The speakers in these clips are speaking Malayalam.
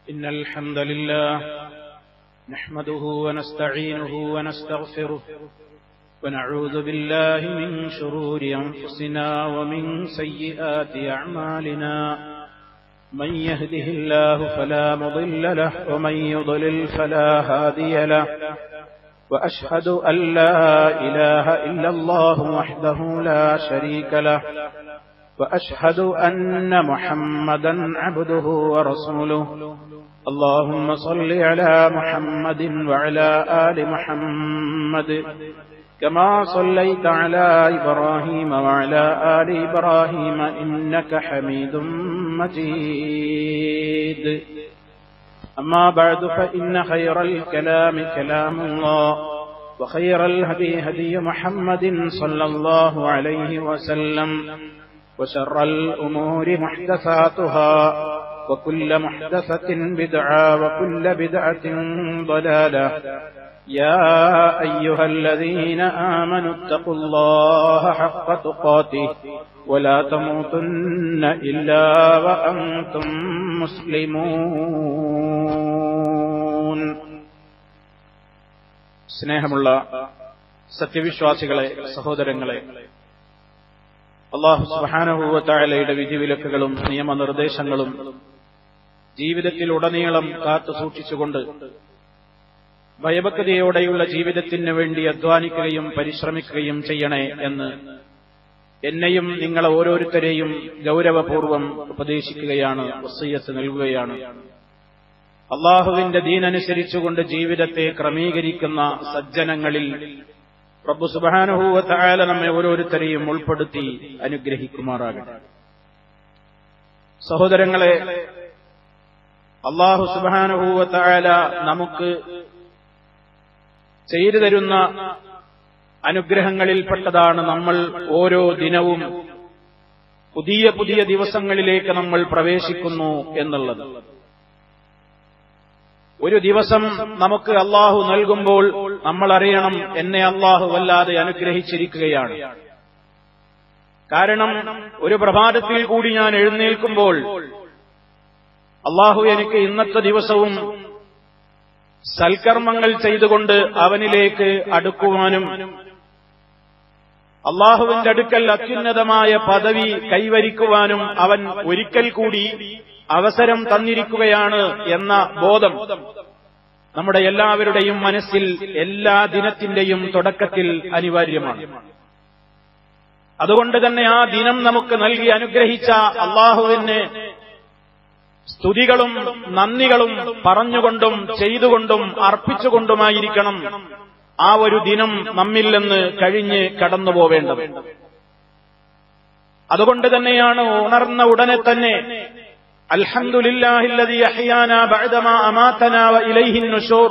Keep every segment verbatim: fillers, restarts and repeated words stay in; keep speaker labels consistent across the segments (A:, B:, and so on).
A: إن الحمد لله نحمده ونستعينه ونستغفره ونعوذ بالله من شرور أنفسنا ومن سيئات أعمالنا من يهده الله فلا مضل له ومن يضلل فلا هادي له وأشهد أن لا إله إلا الله وحده لا شريك له وأشهد أن محمدا عبده ورسوله اللهم صل على محمد وعلى آل محمد كما صليت على إبراهيم وعلى آل إبراهيم إنك حميد مجيد أما بعد فإن خير الكلام كلام الله وخير الهدي هدي محمد صلى الله عليه وسلم وشر الأمور محدثاتها وكل محدثة بدعة وكل بدعة ضلالة يا أيها الذين آمنوا اتقوا الله حق تقاته ولا تموتن إلا وأنتم مسلمون. സ്നേഹമുള്ള സത്യവിശ്വാസികളെ, സഹോദരങ്ങളെ, അല്ലാഹു സുബ്ഹാനഹു വ തആലയുടെ വിധിവിലക്കുകളും നിയമനിർദ്ദേശങ്ങളും ജീവിതത്തിൽ ഉടനീളം കാത്തു സൂക്ഷിച്ചുകൊണ്ട് ഭയഭക്തിയോടെയുള്ള ജീവിതത്തിന് വേണ്ടി അധ്വാനിക്കുകയും പരിശ്രമിക്കുകയും ചെയ്യണേ എന്ന് എന്നെയും നിങ്ങളെ ഓരോരുത്തരെയും ഗൗരവപൂർവ്വം ഉപദേശിക്കുകയാണ്, വസിയ്യത്ത് നൽകുകയാണ്. അല്ലാഹുവിന്റെ ദീനനുസരിച്ചുകൊണ്ട് ജീവിതത്തെ ക്രമീകരിക്കുന്ന സജ്ജനങ്ങളിൽ റബ്ബ് സുബ്ഹാനഹു വ തആല നമ്മെ ഓരോരുത്തരെയും ഉൾപ്പെടുത്തി അനുഗ്രഹിക്കുമാറാകട്ടെ. സഹോദരങ്ങളെ, അല്ലാഹു സുബ്ഹാനഹു വ തആല നമുക്ക് ചെയ്തു തരുന്ന അനുഗ്രഹങ്ങളിൽപ്പെട്ടതാണ് നമ്മൾ ഓരോ ദിനവും പുതിയ പുതിയ ദിവസങ്ങളിലേക്ക് നമ്മൾ പ്രവേശിക്കുന്നു എന്നുള്ളത്. ഒരു ദിവസം നമുക്ക് അല്ലാഹു നൽകുമ്പോൾ നമ്മൾ അറിയണം, എന്നെ അല്ലാഹു വല്ലാതെ അനുഗ്രഹിച്ചിരിക്കുകയാണ്. കാരണം ഒരു പ്രഭാതത്തിൽ കൂടി ഞാൻ എഴുന്നേൽക്കുമ്പോൾ അല്ലാഹു എനിക്ക് ഇന്നത്തെ ദിവസവും സൽക്കർമ്മങ്ങൾ ചെയ്തുകൊണ്ട് അവനിലേക്ക് അടുക്കുവാനും അല്ലാഹുവിന്റെ അടുക്കൽ അത്യുന്നതമായ പദവി കൈവരിക്കുവാനും അവൻ ഒരിക്കൽ കൂടി അവസരം തന്നിരിക്കുകയാണ് എന്ന ബോധം നമ്മുടെ എല്ലാവരുടെയും മനസ്സിൽ എല്ലാ ദിനത്തിന്റെയും തുടക്കത്തിൽ അനിവാര്യമാണ്. അതുകൊണ്ട് തന്നെ ആ ദിനം നമുക്ക് നൽകി അനുഗ്രഹിച്ച അല്ലാഹുവിന് സ്തുതികളും നന്ദികളും പറഞ്ഞുകൊണ്ടും ചെയ്തുകൊണ്ടും അർപ്പിച്ചുകൊണ്ടുമായിരിക്കണം ആ ഒരു ദിനം നമ്മിൽ നിന്ന് കഴിഞ്ഞ് കടന്നുപോവേണ്ടത്. അതുകൊണ്ട് തന്നെയാണ് ഉണർന്ന ഉടനെ തന്നെ അൽഹംദുലില്ലാഹില്ലദീ അഹ്യാനാ ബഅദമാ അമാതനാ വ ഇലൈഹിൻ നുശൂർ,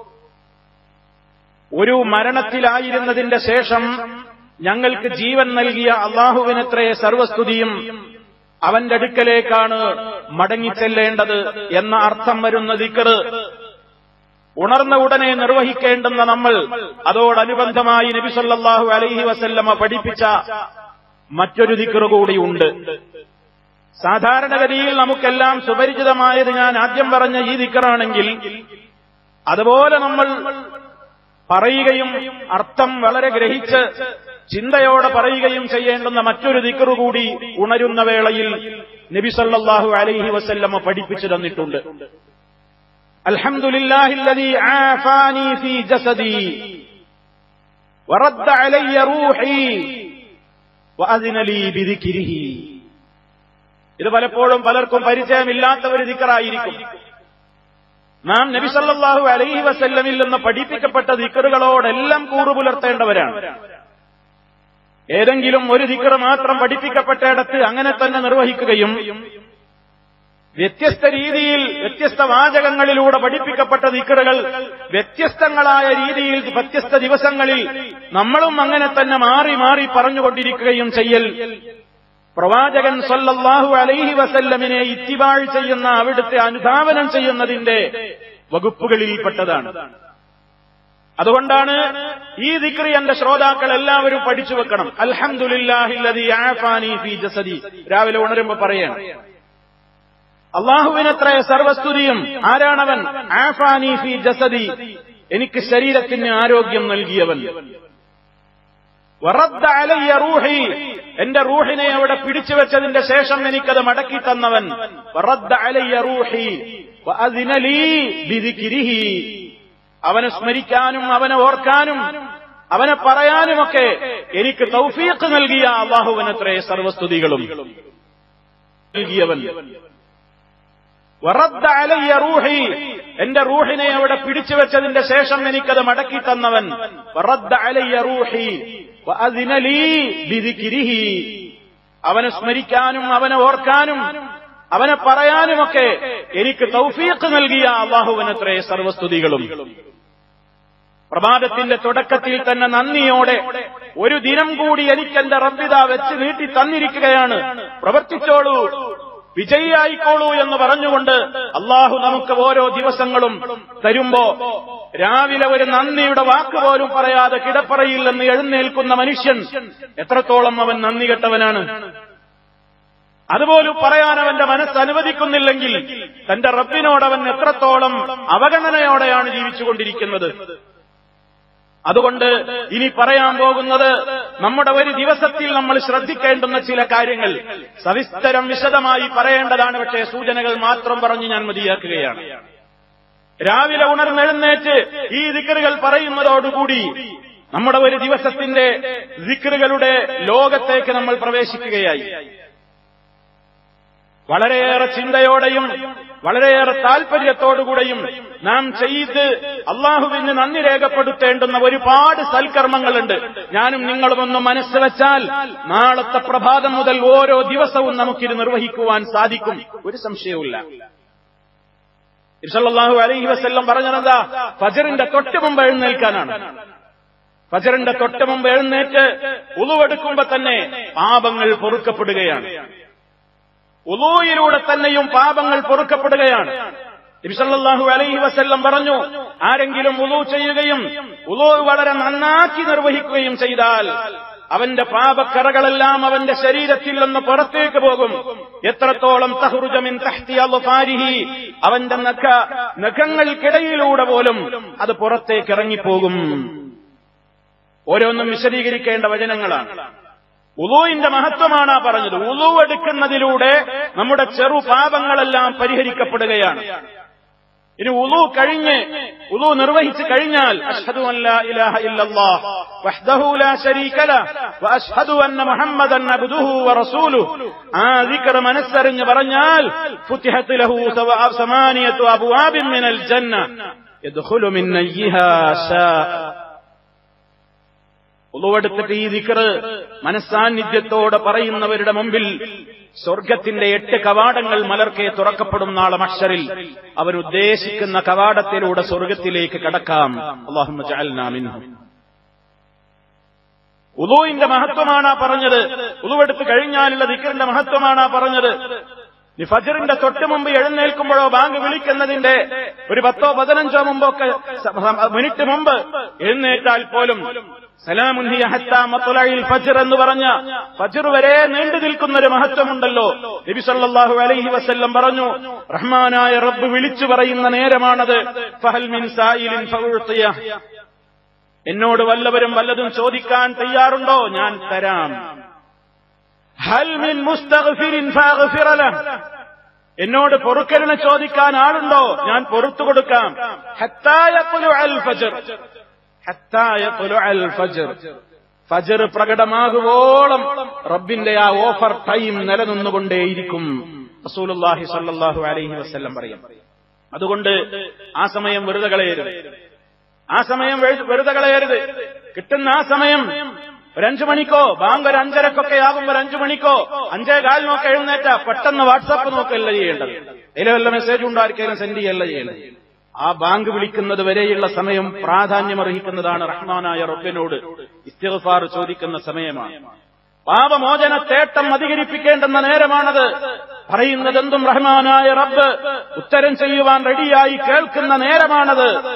A: ഒരു മരണത്തിലായിരുന്നതിന്റെ ശേഷം ഞങ്ങൾക്ക് ജീവൻ നൽകിയ അല്ലാഹുവിനത്രേ സർവസ്തുതിയും, അവന്റെ അടുക്കലേക്കാണ് മടങ്ങിച്ചെല്ലേണ്ടത് എന്ന അർത്ഥം വരുന്ന ദിക്ർ ഉണർന്ന ഉടനെ നിർവഹിക്കേണ്ടുന്ന നമ്മൾ അതോടനുബന്ധമായി നബി സല്ലല്ലാഹു അലൈഹി വസല്ലമ പഠിപ്പിച്ച മറ്റൊരു ദിക്ർ കൂടിയുണ്ട്. സാധാരണഗതിയിൽ നമുക്കെല്ലാം സുപരിചിതമായത് ഞാൻ ആദ്യം പറഞ്ഞ ഈ ദിക്റാണെങ്കിൽ, അതുപോലെ നമ്മൾ പറയുകയും അർത്ഥം വളരെ ഗ്രഹിച്ച് ചിന്തയോടെ പറയുകയും ചെയ്യേണ്ടുന്ന മറ്റൊരു ദിക്ർ കൂടി ഉണരുന്ന വേളയിൽ നബി സല്ലല്ലാഹു അലൈഹി വസല്ലമ പഠിപ്പിച്ചു തന്നിട്ടുണ്ട്. അൽഹംദുലില്ലാഹില്ലദീ ആഫാനി ഫീ ജസദി വറദ്ദ അലയ്യ റൂഹി വഅദ്ന ലീ ബിദിക്രിഹി. ഇത് പലപ്പോഴും പലർക്കും പരിചയമില്ലാത്ത ഒരു ദിക്റായിരിക്കും. നാം നബി സല്ലല്ലാഹു അലൈഹി വസല്ലമിൽ നിന്ന് പഠിപ്പിക്കപ്പെട്ട ദിക്റുകളോടെല്ലാം കൂറു പുലർത്തേണ്ടവരാണ്. ഏതെങ്കിലും ഒരു ദിക്ർ മാത്രം പഠിപ്പിക്കപ്പെട്ടയിടത്ത് അങ്ങനെ തന്നെ നിർവഹിക്കുകയും വ്യത്യസ്ത രീതിയിൽ വ്യത്യസ്ത വാചകങ്ങളിലൂടെ പഠിപ്പിക്കപ്പെട്ട ദിക്റുകൾ വ്യത്യസ്തങ്ങളായ രീതിയിൽ വ്യത്യസ്ത ദിവസങ്ങളിൽ നമ്മളും അങ്ങനെ തന്നെ മാറി മാറി പറഞ്ഞുകൊണ്ടിരിക്കുകയും ചെയ്യൽ പ്രവാചകൻ സല്ലല്ലാഹു അലൈഹി വസല്ലമിനെ ഇത്തിബാഴ് ചെയ്യുന്ന, അവിടുത്തെ അനുധാവനം ചെയ്യുന്നതിന്റെ വകുപ്പുകളിൽപ്പെട്ടതാണ്. അതുകൊണ്ടാണ് ഈ ദിക്ർ എന്റെ ശ്രോതാക്കൾ എല്ലാവരും പഠിച്ചു വെക്കണം. അൽഹംദുലില്ലാഹില്ലദീ ആഫാനി ഫീ ജസദി, രാവിലെ ഉണരുമ്പോ പറയണം. അള്ളാഹുവിനത്രേ സർവസ്തുതിയും. ആരാണവൻ? ആഫാനി ഫീ ജസദി, എനിക്ക് ശരീരത്തിന് ആരോഗ്യം നൽകിയവൻ. വറദ്ദ അലയ്യ റൂഹി, എന്റെ റൂഹിനെ അവിടെ പിടിച്ചു വെച്ചതിന്റെ ശേഷം എനിക്കത് മടക്കി തന്നവൻ. വറദ്ദ അലയ്യ റൂഹി വഅദിന ലീ ബിദിക്രിഹി, അവനെ സ്മരിക്കാനും അവനെ ഓർക്കാനും അവനെ പറയാനുമൊക്കെ എനിക്ക് തൗഫീഖ് നൽകിയ അല്ലാഹുവിനത്രേ സർവസ്തുതികളും നൽകിയവൻ. വറദ്ദ അലയ്യ റൂഹി, എന്റെ റൂഹിനെ അവിടെ പിടിച്ചു വെച്ചതിന്റെ ശേഷം എനിക്കത് മടക്കി തന്നവൻ. വറദ്ദ അലയ്യ റൂഹി വഅദിന ലീ ബിദിക്രിഹി, അവനെ സ്മരിക്കാനും അവനെ ഓർക്കാനും അവനെ പറയാനുമൊക്കെ എനിക്ക് തൗഫീഖ് നൽകിയ അല്ലാഹുവിനത്രേ സർവസ്തുതികളും. പ്രഭാതത്തിന്റെ തുടക്കത്തിൽ തന്നെ നന്ദിയോടെ ഒരു ദിനം കൂടി എനിക്ക് എന്റെ റബ്ബിത വെച്ച് നീട്ടി തന്നിരിക്കുകയാണ്, പ്രവർത്തിച്ചോളൂ, വിജയിയായിക്കോളൂ എന്ന് പറഞ്ഞുകൊണ്ട് അള്ളാഹു നമുക്ക് ഓരോ ദിവസങ്ങളും തരുമ്പോ രാവിലെ ഒരു നന്ദിയുടെ വാക്ക് പോലും പറയാതെ കിടപ്പറയിൽ നിന്ന് എഴുന്നേൽക്കുന്ന മനുഷ്യൻ എത്രത്തോളം അവൻ നന്ദി കെട്ടവനാണ്. അതുപോലും പറയാൻ അവന്റെ മനസ്സ് അനുവദിക്കുന്നില്ലെങ്കിൽ തന്റെ റബ്ബിനോട് അവൻ എത്രത്തോളം അവഗണനയോടെയാണ് ജീവിച്ചുകൊണ്ടിരിക്കുന്നത്. അതുകൊണ്ട് ഇനി പറയാൻ പോകുന്നത് നമ്മുടെ ഒരു ദിവസത്തിൽ നമ്മൾ ശ്രദ്ധിക്കേണ്ടുന്ന ചില കാര്യങ്ങൾ സവിസ്തരം വിശദമായി പറയേണ്ടതാണ്. പക്ഷേ സൂചനകൾ മാത്രം പറഞ്ഞ് ഞാൻ മതിയാക്കുകയാണ്. രാവിലെ ഉണർന്നെഴുന്നേറ്റ് ഈ ദിക്റുകൾ പറയുന്നതോടുകൂടി നമ്മുടെ ഒരു ദിവസത്തിന്റെ ദിക്റുകളുടെ ലോകത്തേക്ക് നമ്മൾ പ്രവേശിക്കുകയായി. വളരെയേറെ ചിന്തയോടെയും വളരെയേറെ താൽപര്യത്തോടുകൂടെയും നാം ചെയ്ത് അള്ളാഹുവിന് നന്ദി രേഖപ്പെടുത്തേണ്ടുന്ന ഒരുപാട് സൽക്കർമ്മങ്ങളുണ്ട്. ഞാനും നിങ്ങളും ഒന്ന് മനസ്സ് വെച്ചാൽ നാളത്തെ പ്രഭാതം മുതൽ ഓരോ ദിവസവും നമുക്കിത് നിർവഹിക്കുവാൻ സാധിക്കും, ഒരു സംശയവുമില്ല. സല്ലല്ലാഹു അലൈഹി വസല്ലം പറഞ്ഞതെന്താ? ഫജ്റിന്റെ തൊട്ട് മുമ്പ് എഴുന്നേൽക്കാനാണ്. ഫജ്റിന്റെ തൊട്ട് മുമ്പ് എഴുന്നേറ്റ് ഉളുവെടുക്കുമ്പോ തന്നെ പാപങ്ങൾ പൊറുക്കപ്പെടുകയാണ്. ഉളൂയിലൂടെ തന്നെയും പാപങ്ങൾ പൊറുക്കപ്പെടുകയാണ്. നബി സല്ലല്ലാഹു അലൈഹി വസല്ലം പറഞ്ഞു, ആരെങ്കിലും ഉളൂ ചെയ്യുകയും ഉളൂ വളരെ നന്നാക്കി നിർവഹിക്കുകയും ചെയ്താൽ അവന്റെ പാപക്കറകളെല്ലാം അവന്റെ ശരീരത്തിൽ നിന്ന് പുറത്തേക്ക് പോകും. എത്രത്തോളം തഖ്റുജ മിൻ തഹ്തി അൽഫാരിഹി, അവന്റെ നഖ നഖങ്ങൾക്കിടയിലൂടെ പോലും അത് പുറത്തേക്ക് ഇറങ്ങിപ്പോകും. ഓരോന്നും വിശദീകരിക്കേണ്ട വചനങ്ങളാണ്. ഉളൂവിന്റെ മഹത്വമാണ് പറഞ്ഞത്. ഉളൂ എടുക്കുന്നതിലൂടെ നമ്മുടെ ചെറു പാപങ്ങളെല്ലാം പരിഹരിക്കപ്പെടുകയാണ്. ഇനി ഉളൂ കഴിഞ്ഞ് ഉളൂ നിർവഹിച്ചു കഴിഞ്ഞാൽ അഷ്ഹദു അൻ ലാ ഇലാഹ ഇല്ലല്ലാഹ് വഹ്ദഹു ലാ ശരീക ലഹ് വഅഷ്ഹദു അന്ന മുഹമ്മദൻ അബ്ദുഹു വറസൂലുഹു, ആ ദിക്ർ മനസ്സറിഞ്ഞ് പറഞ്ഞാൽ ഫുതിഹത് ലഹു സമാനിയതു അബ്വാബിൻ മിനൽ ജന്ന യദ്ഖുലു മിൻ അയ്യിഹാ ശാ. ഉളുവെടുത്തിട്ട് ഈ ദിക്ർ മനസ്സാന്നിധ്യത്തോടെ പറയുന്നവരുടെ മുമ്പിൽ സ്വർഗത്തിന്റെ എട്ട് കവാടങ്ങൾ മലർക്കെ തുറക്കപ്പെടും. നാളെ മഹ്ശറിൽ അവരുദ്ദേശിക്കുന്ന കവാടത്തിലൂടെ സ്വർഗത്തിലേക്ക് കടക്കാം. അല്ലാഹുമ്മ ജഅൽനാ മിൻഹും. ഉളൂഇന്റെ മഹത്വമാണ് പറഞ്ഞത്. ഉളുവെടുത്ത് കഴിഞ്ഞാലുള്ള ദിക്റിന്റെ മഹത്വമാണ് പറഞ്ഞത്. ഫജ്റിന്റെ തൊട്ട് മുമ്പ് എഴുന്നേൽക്കുമ്പോഴോ ബാങ്ക് വിളിക്കുന്നതിന്റെ ഒരു പത്തോ പതിനഞ്ചോ മുമ്പൊക്കെ മിനിറ്റ് മുമ്പ് എഴുന്നേറ്റാൽ പോലും സലാമുൻ ഹിയ ഹത്താ മത്ലഇൽ ഫജ്ർ എന്ന് പറഞ്ഞ ഫജ്ർ വരെ നീണ്ടു നിൽക്കുന്ന ഒരു മഹത്വമുണ്ടല്ലോ. നബി സല്ലല്ലാഹു അലൈഹി വസല്ലം പറഞ്ഞു, റഹ്മാനായ റബ്ബ് വിളിച്ചു പറയുന്ന നേരമാണത്. ഫഹൽ മിൻ സായിലിൻ ഫഉതിയ, എന്നോട് വല്ലവരും വല്ലതും ചോദിക്കാൻ തയ്യാറുണ്ടോ? ഞാൻ തരാം. ഹൽ മിൻ മുസ്തഗ്ഫിരിൻ ഫഅഗ്ഫിറ ലഹ്, എന്നോട് പൊറുക്കലിനെ ചോദിക്കാൻ ആളുണ്ടോ? ഞാൻ പൊറുത്തു കൊടുക്കാം. ഹത്താ യത്ലുഅൽ ഫജ്ർ, ഹത്താ യത്ലുഅൽ ഫജ്ർ, ഫജ്ർ പ്രകടമാകുവോളം റബ്ബിന്റെ ആ ഓഫർ ടൈം നിലനിന്നുകൊണ്ടേയിരിക്കും. റസൂലുള്ളാഹി സ്വല്ലല്ലാഹു അലൈഹി വസല്ലം പറയും. അതുകൊണ്ട് ആ സമയം വെറുതെ കളയരുത്. ആ സമയം വെറുതെ കളയരുത്. കിട്ടുന്ന ആ സമയം ഒരു അഞ്ചു മണിക്കോ ബാങ്ക് ഒരു അഞ്ചരക്കൊക്കെ ആകുമ്പോൾ അഞ്ചു മണിക്കോ അഞ്ചേ കാലിനൊക്കെ എഴുന്നേറ്റ പെട്ടെന്ന് വാട്സാപ്പ് നോക്കല്ല ചെയ്യേണ്ടത്. അതിലെ വല്ല മെസ്സേജ് ഉണ്ടായിരിക്കും സെൻഡ് ചെയ്യല്ല ചെയ്യേണ്ടത്. ആ ബാങ്ക് വിളിക്കുന്നത് വരെയുള്ള സമയം പ്രാധാന്യമർഹിക്കുന്നതാണ്. റഹ്മാനായ റബ്ബിനോട് ഇസ്തിഗ്ഫാർ ചോദിക്കുന്ന സമയമാണ്. പാപമോചന തേട്ടം അധികരിപ്പിക്കേണ്ടുന്ന നേരമാണത്. പറയുന്നതെന്തും റഹ്മാനായ റബ്ബ് ഉത്തരം ചെയ്യുവാൻ റെഡിയായി കേൾക്കുന്ന നേരമാണത്.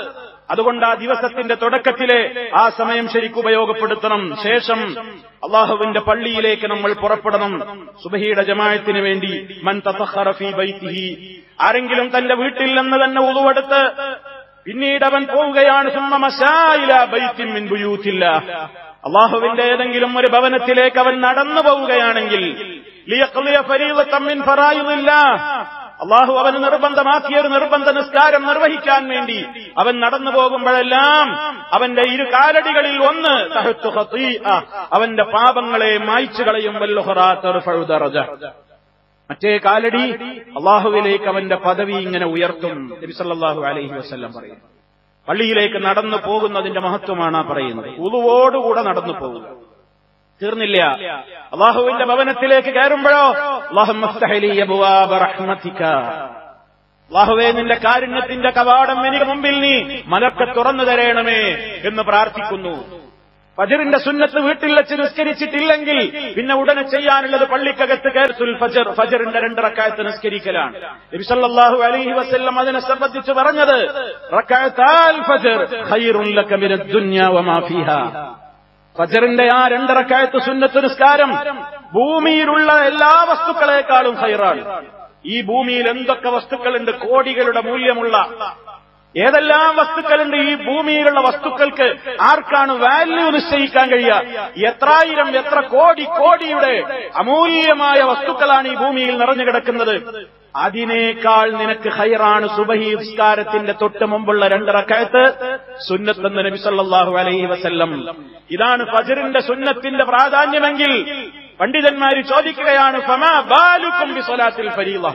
A: അതുകൊണ്ട് ആ ദിവസത്തിന്റെ തുടക്കത്തിലെ ആ സമയം ശരിക്കും ഉപയോഗപ്പെടുത്തണം. ശേഷം അള്ളാഹുവിന്റെ പള്ളിയിലേക്ക് നമ്മൾ പുറപ്പെടണം സുബ്ഹിയുടെ ജമാഅത്തിന് വേണ്ടി. മൻ തതഖറ ഫീ ബൈതിഹി, ആരെങ്കിലും തന്റെ വീട്ടിൽ നിന്ന് തന്നെ വുളൂവെടുത്ത് പിന്നീട് അവൻ പോവുകയാണ് സുമ്മ മശാ ഇലാ ബൈത്തിൻ മിൻ ബുയൂത്തില്ലാഹ്, അള്ളാഹുവിന്റെ ഏതെങ്കിലും ഒരു ഭവനത്തിലേക്ക് അവൻ നടന്നു പോവുകയാണെങ്കിൽ ലിയഖ്ലിയ ഫരീളതൻ മിൻ ഫറായിദില്ലാഹ്, അള്ളാഹു അവന് നിർബന്ധമാക്കിയ ഒരു നിർബന്ധ നിസ്കാരം നിർവഹിക്കാൻ വേണ്ടി അവൻ നടന്നു പോകുമ്പോഴെല്ലാം അവന്റെ ഇരു കാലടികളിൽ ഒന്ന് തഹത്തു ഖതീഅ, അവന്റെ പാപങ്ങളെ മായ്ച്ചു കളയും, വൽഉഖറാ തർഫഉ ദറജ, മറ്റേ കാലടി അള്ളാഹുവിലേക്ക് അവന്റെ പദവി ഇങ്ങനെ ഉയർത്തും. നബി സല്ലല്ലാഹു അലൈഹി വസല്ലം പറയുന്നു. പള്ളിയിലേക്ക് നടന്നു പോകുന്നതിന്റെ മഹത്വമാണ് ആ പറയുന്നത്. ഉളുവോടുകൂടെ നടന്നു പോകുക. തീർന്നില്ല, അള്ളാഹുവിന്റെ ഭവനത്തിലേക്ക് കയറുമ്പോഴോ അല്ലാഹുമ്മ ഫ്തഹ് ലി അബ്വാബ റഹ്മതിക, അല്ലാഹുവേ നിന്റെ കാരുണ്യത്തിന്റെ കവാടം എനിക്ക് മുമ്പിൽ നീ മലക്ക് തുറന്നു തരണമേ എന്ന് പ്രാർത്ഥിക്കുന്നു. ഫജ്റിന്റെ സുന്നത്ത് വീട്ടിൽ വെച്ച് നിസ്കരിച്ചിട്ടില്ലെങ്കിൽ പിന്നെ ഉടനെ ചെയ്യാനുള്ളത് പള്ളിക്കകത്ത് കയറത്തുൽ ഫജ്ർ, ഫജ്റിന്റെ രണ്ട് റക്അത്ത് നിസ്കരിക്കലാണ്. നബി സല്ലല്ലാഹു അലൈഹി വസല്ലം അതിനെ സംബന്ധിച്ച് പറഞ്ഞത് റക്അത്താൽ ഫജ്ർ ഖൈറുൻ ലക മിനദ് ദുനിയ വമാ ഫീഹാ, ഫജ്റിന്റെ ആ രണ്ട് റക്അത്ത് സുന്നത്ത് നിസ്കാരം ഭൂമിയിലുള്ള എല്ലാ വസ്തുക്കളെക്കാളും ഖൈറാണ്. ഈ ഭൂമിയിൽ എന്തൊക്കെ വസ്തുക്കളുണ്ട്, കോടികളുടെ മൂല്യമുള്ള ഏതെല്ലാം വസ്തുക്കളുണ്ട്. ഈ ഭൂമിയിലുള്ള വസ്തുക്കൾക്ക് ആർക്കാണ് വാല്യൂ നിശ്ചയിക്കാൻ കഴിയുക? എത്രായിരം എത്ര കോടി കോടിയുടെ അമൂല്യമായ വസ്തുക്കളാണ് ഈ ഭൂമിയിൽ നിറഞ്ഞു കിടക്കുന്നത്. അതിനേക്കാൾ നിനക്ക് ഖൈറാണ് സുബഹി നിസ്കാരത്തിന്റെ തൊട്ട് മുമ്പുള്ള രണ്ട് റക്അത്ത് സുന്നത്തെന്ന് നബി സല്ലല്ലാഹു അലൈഹി വസല്ലം. ഇതാണ് ഫജ്റിന്റെ സുന്നത്തിന്റെ പ്രാധാന്യമെങ്കിൽ പണ്ഡിതന്മാർ ചോദിക്കുകയാണ് ഫമാ ബാലുക്കും ബി സ്വലാത്തിൽ ഫരീള,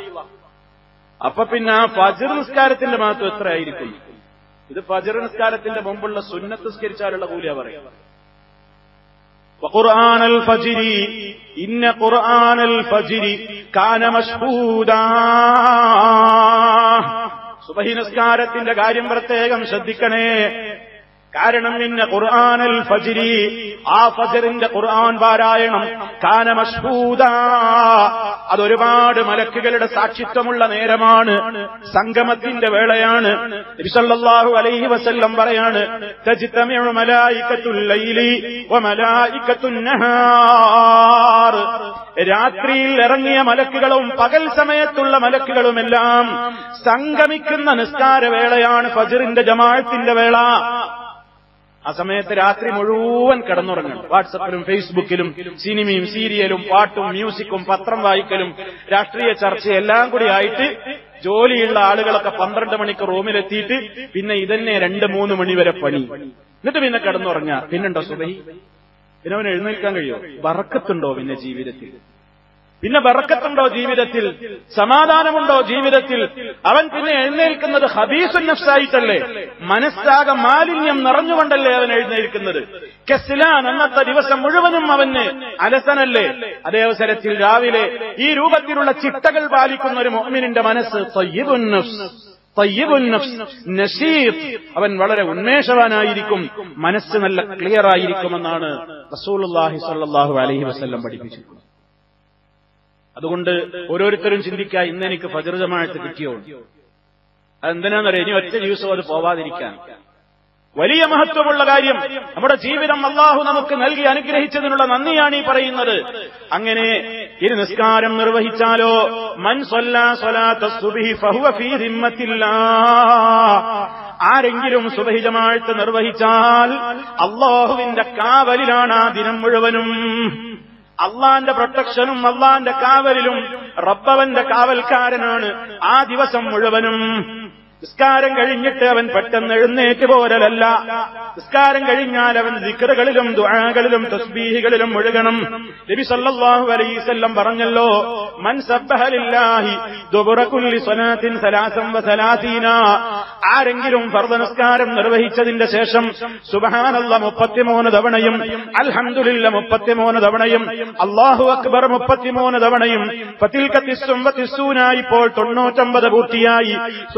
A: അപ്പൊ പിന്നെ ആ ഫജ്ർ നിസ്കാരത്തിന്റെ മഹത്വം എത്രയായിരിക്കും? ഇത് ഫജ്ർ നിസ്കാരത്തിന്റെ മുമ്പുള്ള സുന്നത്ത് നിസ്കരിച്ചാലുള്ള കൂലിയാ പറയാം. വഖുർആനൽ ഫജ്രി ഇന്ന ഖുർആനൽ ഫജ്രി കാന മശ്ഹൂദാ, സുബഹി നിസ്കാരത്തിന്റെ കാര്യം പ്രത്യേകം ശ്രദ്ധിക്കണേ. കാരണം ഇന്ന ഖുർആനൽ ഫജ്രി, ആ ഫജ്റിന്റെ ഖുർആൻ പാരായണം കാന മശ്ഹൂദാ, അതൊരുപാട് മലക്കുകളുടെ സാക്ഷിത്വമുള്ള നേരമാണ്, സംഗമത്തിന്റെ വേളയാണ്. നബി സല്ലല്ലാഹു അലൈഹി വസല്ലം പറയാണ് തജ്തമിഉ മലായികത്തുൽ ലൈലി വ മലായികത്തുൻ നഹാർ, രാത്രിയിൽ ഇറങ്ങിയ മലക്കുകളും പകൽ സമയത്തുള്ള മലക്കുകളുമെല്ലാം സംഗമിക്കുന്ന നിസ്കാര വേളയാണ് ഫജ്റിന്റെ ജമാഅത്തിന്റെ വേള. ആ സമയത്ത് രാത്രി മുഴുവൻ കിടന്നുറങ്ങണം. വാട്സപ്പിലും ഫേസ്ബുക്കിലും സിനിമയും സീരിയലും പാട്ടും മ്യൂസിക്കും പത്രം വായിക്കലും രാഷ്ട്രീയ ചർച്ചയും എല്ലാം കൂടി ആയിട്ട് ജോലിയുള്ള ആളുകളൊക്കെ പന്ത്രണ്ട് മണിക്ക് റൂമിലെത്തിയിട്ട് പിന്നെ ഇതന്നെ രണ്ട് മൂന്ന് മണി വരെ പണി, എന്നിട്ട് പിന്നെ കിടന്നുറങ്ങാ. പിന്നുണ്ടോ സുബഹി? പിന്നെ അവന് എഴുന്നേൽക്കാൻ കഴിയോ? ബറക്കത്തുണ്ടോ പിന്നെ ജീവിതത്തിൽ? പിന്നെ ബറക്കത്തുണ്ടോ ജീവിതത്തിൽ? സമാധാനമുണ്ടോ ജീവിതത്തിൽ? അവൻ പിന്നെ എഴുന്നേൽക്കുന്നത് ഹബീസുൻ നഫ്സായിട്ടല്ലേ, മനസ്സാകെ മാലിന്യം നിറഞ്ഞുകൊണ്ടല്ലേ അവൻ എഴുന്നേൽക്കുന്നത്. കെസ്ലാൻ അന്നത്തെ ദിവസം മുഴുവനും അവന് അലസനല്ലേ. അതേ അവസരത്തിൽ രാവിലെ ഈ രൂപത്തിലുള്ള ചിട്ടകൾ പാലിക്കുന്ന ഒരു മുഅ്മിനിന്റെ മനസ്സ് തയ്യിബുൻ നഫ്സ്, തയ്യിബുൻ നഫ്സ് നശീത്, അവൻ വളരെ ഉന്മേഷവാനായിരിക്കും, മനസ്സ് നല്ല ക്ലിയർ ആയിരിക്കുമെന്നാണ് റസൂലുള്ളാഹി സ്വല്ലല്ലാഹു അലൈഹി വസല്ലം പഠിപ്പിച്ചിരിക്കുന്നത്. അതുകൊണ്ട് ഓരോരുത്തരും ചിന്തിക്കുക, ഇന്ന് എനിക്ക് ഫജ്ർ ജമാഅത്ത് കിട്ടിയോ? അതെന്തിനാന്നറിയാം? ഇനി ഒറ്റ ദിവസം അത് പോവാതിരിക്കാൻ. വലിയ മഹത്വമുള്ള കാര്യം. നമ്മുടെ ജീവിതം അള്ളാഹു നമുക്ക് നൽകി അനുഗ്രഹിച്ചതിനുള്ള നന്ദിയാണ് ഈ പറയുന്നത്. അങ്ങനെ ഈ നിസ്കാരം നിർവഹിച്ചാലോ മൻ സ്വല്ലാ സ്വലാത്ത സുബ്ഹി ഫഹുവ ഫീ ദിമ്മത്തില്ലാഹ്, ആരെങ്കിലും സുബ്ഹി ജമാഅത്ത് നിർവഹിച്ചാൽ അള്ളാഹുവിന്റെ കാവലിലാണ് ആ ദിനം മുഴുവനും. അള്ളാന്റെ പ്രൊട്ടക്ഷനും അള്ളാന്റെ കാവലിലും റബ്ബവന്റെ കാവൽക്കാരനാണ് ആ ദിവസം മുഴുവനും. നിസ്കാരം കഴിഞ്ഞിട്ട് അവൻ പെട്ടെന്ന് എഴുന്നേറ്റ് പോരലല്ല. നിസ്കാരം കഴിഞ്ഞാൽ അവൻ ദിക്റുകളിലും ദുആകളിലും തസ്ബീഹുകളിലും മുഴുകണം. നബി സല്ലല്ലാഹു അലൈഹി വസല്ലം പറഞ്ഞല്ലോ, മൻ സബ്ബഹ ലില്ലാഹി ദുബുറ കുല്ലി സ്വലാത്തിൻ സലാസൻ വസലാസീന, ആരെങ്കിലും ഫർദ് നിസ്കാരം നിർവഹിച്ചതിന്റെ ശേഷം സുബ്ഹാനല്ലാഹ് മുപ്പത്തിമൂന്ന് തവണയും അൽഹംദുലില്ലാഹ് മുപ്പത്തിമൂന്ന് തവണയും അല്ലാഹു അക്ബർ മുപ്പത്തിമൂന്ന് തവണയും ഫതിൽക തിസ്സും വതിസ്സൂന, ഇപ്പോൾ തൊണ്ണൂറ്റൊമ്പത് പൂർത്തിയായി. സുമ്മ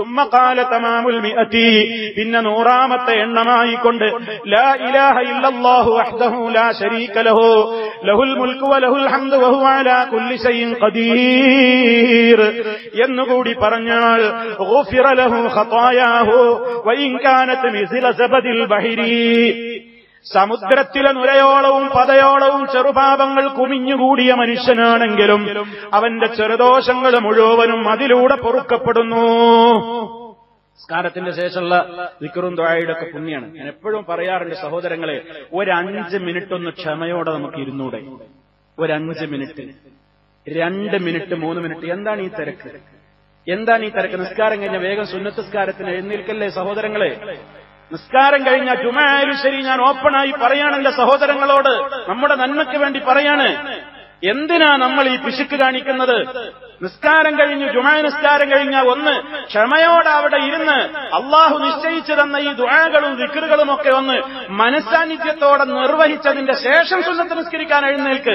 A: വഖാല തമാമുൽ മിഅതി, പിന്നെ നൂറാമത്തെ എണ്ണമായിക്കൊണ്ട് ലാ ഇലാഹ ഇല്ലല്ലാഹു വഹ്ദഹു ലാ ശരീക ലഹു ലഹുൽ മുൽക്കു വലഹുൽ ഹംദു വഹുവ അലാ കുല്ലി ശൈഇൻ ഖദീർ എന്നുകൂടി പറഞ്ഞാൽ ഗുഫിറ ലഹു ഖതായാഹു വഇൻ കാനത് മിസ്ല സബദിൽ ബഹരി, സമുദ്രത്തിലെ നുരയോളവും പതയോളവും ചെറുപാപങ്ങൾ കുമിഞ്ഞുകൂടിയ മനുഷ്യനാണെങ്കിലും അവന്റെ ചെറുദോഷങ്ങൾ മുഴുവനും അതിലൂടെ പൊറുക്കപ്പെടുന്നു. നിസ്കാരത്തിന്റെ ശേഷമുള്ള ദിക്റും ദുആയുടെ ഒക്കെ പുണ്യാണ്. ഞാൻ എപ്പോഴും പറയാറുണ്ട് സഹോദരങ്ങളെ, ഒരഞ്ച് മിനിറ്റ് ഒന്ന് ക്ഷമയോടെ നമുക്ക് ഇരുന്നൂടെ? ഒരഞ്ച് മിനിറ്റ്, രണ്ട് മിനിറ്റ്, മൂന്ന് മിനിറ്റ്. എന്താണ് ഈ തിരക്ക്? എന്താണ് ഈ തിരക്ക്? നിസ്കാരം കഴിഞ്ഞ വേഗം സുന്നത്ത് നിസ്കാരത്തിന് എഴുന്നേൽക്കല്ലേ സഹോദരങ്ങളെ? നിസ്കാരം കഴിഞ്ഞ ജുമഅയിലും ശരി, ഞാൻ ഓപ്പണായി പറയാണ് എന്റെ സഹോദരങ്ങളോട്, നമ്മുടെ നന്മയ്ക്ക് വേണ്ടി പറയാണ്. എന്തിനാ നമ്മൾ ഈ പിശുക്ക് കാണിക്കുന്നത്? നിസ്കാരം കഴിഞ്ഞു, ജുമഅ നിസ്കാരം കഴിഞ്ഞ ഒന്ന് ക്ഷമയോടെ അവിടെ ഇരുന്ന് അള്ളാഹു നിശ്ചയിച്ചു തന്ന ഈ ദുആകളും ദിക്റുകളും ഒക്കെ ഒന്ന് മനസ്സാന്നിധ്യത്തോടെ നിർവഹിച്ചതിന്റെ ശേഷം സുന്നത്ത് നിസ്കരിക്കാൻ എഴുന്നേൽക്ക്.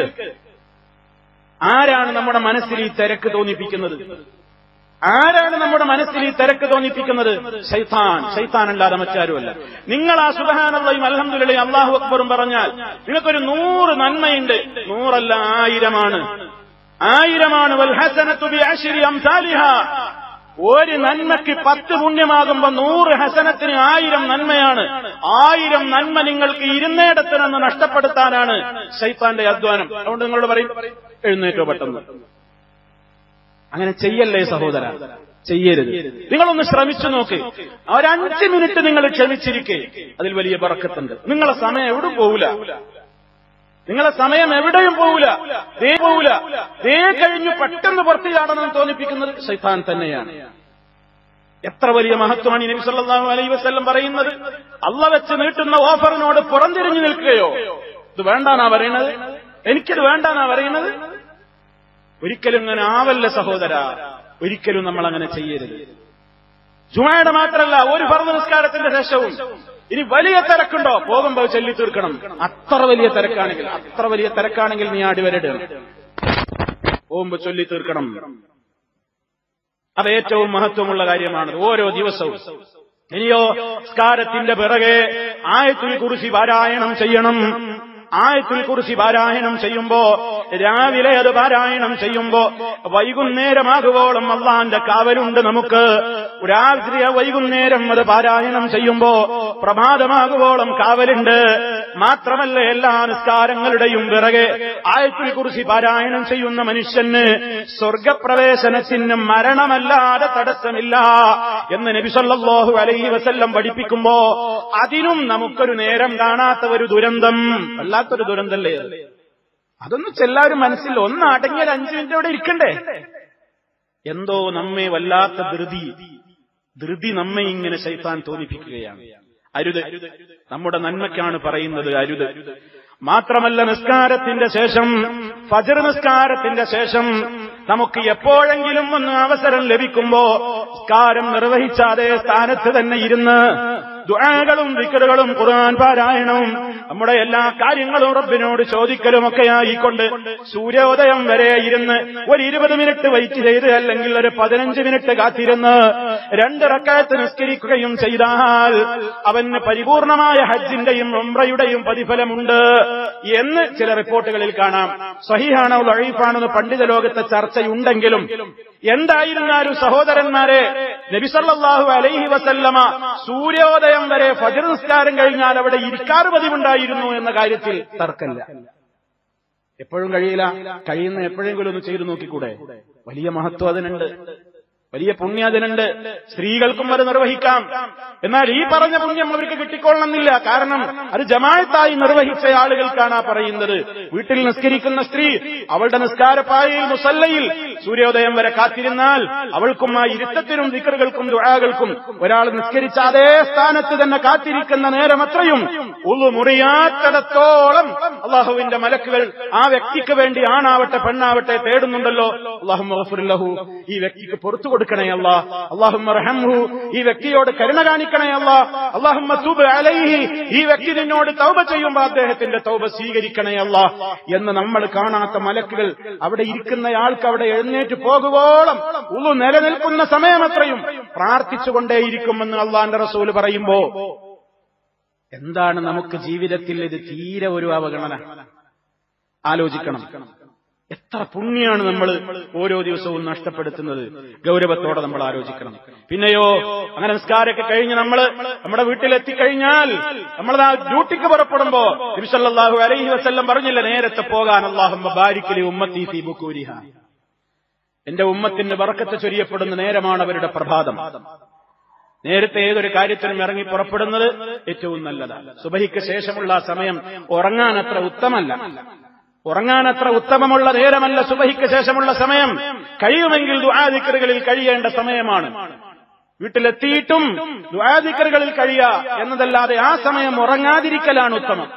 A: ആരാണ് നമ്മുടെ മനസ്സിൽ ഈ തിരക്ക് തോന്നിപ്പിക്കുന്നത്? ആരാണ് നമ്മുടെ മനസ്സിൽ ഈ തിരക്ക് തോന്നിപ്പിക്കുന്നത്? ശൈത്താൻ. ശൈത്താൻ അല്ലാതെ മറ്റാരുമല്ല. നിങ്ങൾ ആ സുബ്ഹാനല്ലാഹി അൽഹംദുലില്ലാഹി അല്ലാഹു അക്ബറും പറഞ്ഞാൽ നിങ്ങൾക്കൊരു നൂറ് നന്മയുണ്ട്. നൂറല്ല, ആയിരമാണ്. ആയിരമാണ്. വൽ ഹസനതു ബിഅശ്രി അംസാലിഹാ. ഒരു നന്മയ്ക്ക് പത്ത് പുണ്യമാകുമ്പോ നൂറ് ഹസനത്തിന് ആയിരം നന്മയാണ്. ആയിരം നന്മ നിങ്ങൾക്ക് ഇരുന്നേടത്ത് നിന്ന് നഷ്ടപ്പെടുത്താനാണ് ശൈത്താന്റെ അധ്വാനം. അതുകൊണ്ട് നിങ്ങളോട് പറയും, എഴുന്നേറ്റോ പെട്ടെന്ന്. അങ്ങനെ ചെയ്യല്ലേ സഹോദര, ചെയ്യരുത്. നിങ്ങളൊന്ന് ശ്രമിച്ചു നോക്ക്. ഒരഞ്ച് മിനിറ്റ് നിങ്ങൾ ക്ഷമിച്ചിരിക്കെ, അതിൽ വലിയ ബറക്കത്തുണ്ട്. നിങ്ങളെ സമയം എവിടെ പോവില്ല. നിങ്ങളെ സമയം എവിടെയും പോവില്ല. ദേ പോവില്ല. ദേ കഴിഞ്ഞു പെട്ടെന്ന് പുറത്തു ചാടണം തോന്നിപ്പിക്കുന്നത് ശൈത്താൻ തന്നെയാണ്. എത്ര വലിയ മഹത്വമാണ് നബി സല്ലല്ലാഹു അലൈഹി വസല്ലം പറയുന്നത്. അള്ള വെച്ച് നീട്ടുന്ന ഓഫറിനോട് പുറംതിരിഞ്ഞു നിൽക്കുകയോ? ഇത് വേണ്ടാന്നാ പറയണത്, എനിക്കിത് വേണ്ടാന്നാ പറയുന്നത്. ഒരിക്കലും അങ്ങനെ ആവല്ല സഹോദര, ഒരിക്കലും നമ്മൾ അങ്ങനെ ചെയ്യരുത്. ജുമഅയുടെ മാത്രമല്ല, ഒരു ഫർദ് നിസ്കാരത്തിന്റെ ശേഷവും ഇനി വലിയ തിരക്കുണ്ടോ, പോകുമ്പോൾ ചൊല്ലി തീർക്കണം. അത്ര വലിയ തിരക്കാണെങ്കിൽ അത്ര വലിയ തിരക്കാണെങ്കിൽ നീ അടിവരയിടണം, പോകുമ്പോ ചൊല്ലി തീർക്കണം. അത് ഏറ്റവും മഹത്വമുള്ള കാര്യമാണ് ഓരോ ദിവസവും. ഇനിയോ നിസ്കാരത്തിന്റെ പിറകെ ആയത്തുൽ കുർസി പാരായണം ചെയ്യണം. ആയത്തുൽ കുർസി പാരായണം ചെയ്യുമ്പോ, രാവിലെ അത് പാരായണം ചെയ്യുമ്പോ വൈകുന്നേരമാകുവോളം അള്ളാന്റെ കാവലുണ്ട് നമുക്ക്. രാത്രി വൈകുന്നേരം അത് പാരായണം ചെയ്യുമ്പോ പ്രഭാതമാകുവോളം കാവലുണ്ട്. മാത്രമല്ല, എല്ലാ നിസ്കാരങ്ങളുടെയും പിറകെ ആയത്തുൽ കുർസി പാരായണം ചെയ്യുന്ന മനുഷ്യന് സ്വർഗപ്രവേശനത്തിന് മരണമല്ലാതെ തടസ്സമില്ല എന്ന് നബി സല്ലല്ലാഹു അലൈഹി വസല്ലം പഠിപ്പിക്കുമ്പോ, അതിനും നമുക്കൊരു നേരം കാണാത്ത ഒരു ദുരന്തം, വല്ലാത്തൊരു ദുരന്തല്ലേ. അതൊന്നും എല്ലാവരും മനസ്സിൽ ഒന്ന് അടങ്ങിയാൽ അഞ്ചു മിനിറ്റ് അവിടെ ഇരിക്കണ്ടേ? എന്തോ നമ്മെ വല്ലാത്ത ധൃതി ധൃതി നമ്മെ ഇങ്ങനെ ശൈത്താൻ തോന്നിപ്പിക്കുകയാണ്. അരുത്, നമ്മുടെ നന്മയ്ക്കാണ് പറയുന്നത്, അരുത്. മാത്രമല്ല, നിസ്കാരത്തിന്റെ ശേഷം, ഫജ്ർ നിസ്കാരത്തിന്റെ ശേഷം നമുക്ക് എപ്പോഴെങ്കിലും ഒന്ന് അവസരം ലഭിക്കുമ്പോ നിസ്കാരം നിർവഹിച്ച അതേ സ്ഥാനത്ത് തന്നെ ഇരുന്ന് ദുആകളും ദിക്റുകളും ഖുർആൻ പാരായണവും നമ്മുടെ എല്ലാ കാര്യങ്ങളും റബ്ബിനോട് ചോദിക്കലുമൊക്കെ ആയിക്കൊണ്ട് സൂര്യോദയം വരെ ഇരുന്ന് ഒരു ഇരുപത് മിനിറ്റ് വെയിറ്റ് ചെയ്ത്, അല്ലെങ്കിൽ ഒരു പതിനഞ്ച് മിനിറ്റ് കാത്തിരുന്ന് രണ്ട് റക്അത്ത് നിസ്കരിക്കുകയും ചെയ്താൽ അവന് പരിപൂർണമായ ഹജ്ജിന്റെയും ഉംറയുടെയും പ്രതിഫലമുണ്ട് എന്ന് ചില റിപ്പോർട്ടുകളിൽ കാണാം. സഹീഹാണോ ദഈഫാണോ പണ്ഡിത ലോകത്തെ ചർച്ചയുണ്ടെങ്കിലും എന്തായിരുന്നാലും സഹോദരന്മാരെ, നബി സല്ലല്ലാഹു അലൈഹി വസല്ലമ സൂര്യോദയം വരെ ഫജ്ർ നിസ്കാരം കഴിഞ്ഞാൽ അവിടെ ഇരിക്കാറ് പതിവുണ്ടായിരുന്നു എന്ന കാര്യത്തിൽ തർക്കമില്ല. എപ്പോഴും കഴിയില്ല, കഴിയുന്ന എപ്പോഴെങ്കിലും ഒന്ന് ചെയ്തു നോക്കിക്കൂടെ? വലിയ മഹത്വം അതിനുണ്ട്, വലിയ പുണ്യം അതിനുണ്ട്. സ്ത്രീകൾക്കും അത് നിർവഹിക്കാം. എന്നാൽ ഈ പറഞ്ഞ പുണ്യം അവർക്ക് കിട്ടിക്കൊള്ളണമെന്നില്ല. കാരണം അത് ജമാഅത്തായി നിർവഹിച്ച ആളുകൾക്കാണ് പറയുന്നത്. വീട്ടിൽ നിസ്കരിക്കുന്ന സ്ത്രീ അവളുടെ നിസ്കാരപ്പായയിൽ മുസല്ലയിൽ സൂര്യോദയം വരെ കാത്തിരുന്നാൽ അവൾക്കും ആ ഇരുത്തത്തിനും ദിക്റുകൾക്കും ദുആകൾക്കും ഒരാൾ നിസ്കരിച്ച അതേ സ്ഥാനത്ത് തന്നെ കാത്തിരിക്കുന്ന നേരം അത്രയും ഉളു മുറിയാത്തിടത്തോളം അള്ളാഹുവിന്റെ മലക്കുകൾ ആ വ്യക്തിക്ക് വേണ്ടി, ആണാവട്ടെ പെണ്ണാവട്ടെ, തേടുന്നുണ്ടല്ലോ. അല്ലാഹുമ്മ ഗഫിർ ലഹു, ഈ വ്യക്തിക്ക് പുറത്തു കൊടുക്കണേ അല്ലാ. അല്ലാഹുമ്മ റഹംഹു, ഈ വ്യക്തിയോട് കരുണ കാണിക്കണേ അല്ലാ. അല്ലാഹുമ്മ തുബ് അലൈഹി, ഈ വ്യക്തി നിന്നോട് തൗബ ചെയ്യുമ്പോൾ അദ്ദേഹത്തിന്റെ തൗബ സ്വീകരിക്കണേ അല്ലാ എന്ന് നമ്മൾ കാണാത്ത മലക്കുകൾ അവിടെ ഇരിക്കുന്നയാൾക്ക് അവിടെ എഴുന്നേറ്റ് പോകുവോളം ഉളു നിലനിൽക്കുന്ന സമയമത്രയും പ്രാർത്ഥിച്ചുകൊണ്ടേയിരിക്കുമെന്ന് അള്ളാന്റെ റസൂല് പറയുമ്പോ എന്താണ് നമുക്ക് ജീവിതത്തിൽ ഇത് തീരെ ഒരു അവഗണന? ആലോചിക്കണം. എത്ര പുണ്യാണ് നമ്മൾ ഓരോ ദിവസവും നഷ്ടപ്പെടുത്തുന്നത്. ഗൗരവത്തോടെ നമ്മൾ ആലോചിക്കണം. പിന്നെയോ അങ്ങനെ നിസ്കാരമൊക്കെ കഴിഞ്ഞ് നമ്മൾ നമ്മുടെ വീട്ടിലെത്തിക്കഴിഞ്ഞാൽ നമ്മൾ ആ ഡ്യൂട്ടിക്ക് പുറപ്പെടുമ്പോ നബി സല്ലല്ലാഹു അലൈഹി വസല്ലം പറഞ്ഞില്ല നേരത്തെ പോകാൻ, അല്ലാഹുമ്മ ബാരിക് ലി ഉമ്മത്തി ഫീ ബുകൂരിഹാ, എന്റെ ഉമ്മത്തിന് ബറക്കത്ത് ചൊരിയപ്പെടുന്ന നേരമാണ് അവരുടെ പ്രഭാതം. നേരത്തെ ഏതൊരു കാര്യത്തിനും ഇറങ്ങി പുറപ്പെടുന്നത് ഏറ്റവും നല്ലതാണ്. സുബഹിക്ക് ശേഷമുള്ള സമയം ഉറങ്ങാൻ അത്ര ഉത്തമല്ല. ഉറങ്ങാൻ അത്ര ഉത്തമമുള്ള നേരമല്ല സുബഹിക്ക് ശേഷമുള്ള സമയം. കഴിയുമെങ്കിൽ ദുആ ദിക്റുകളിൽ കഴിയേണ്ട സമയമാണ്. വീട്ടിലെത്തിയിട്ടും ദുആ ദിക്റുകളിൽ കഴിയുക എന്നതല്ലാതെ ആ സമയം ഉറങ്ങാതിരിക്കലാണ് ഉത്തമം.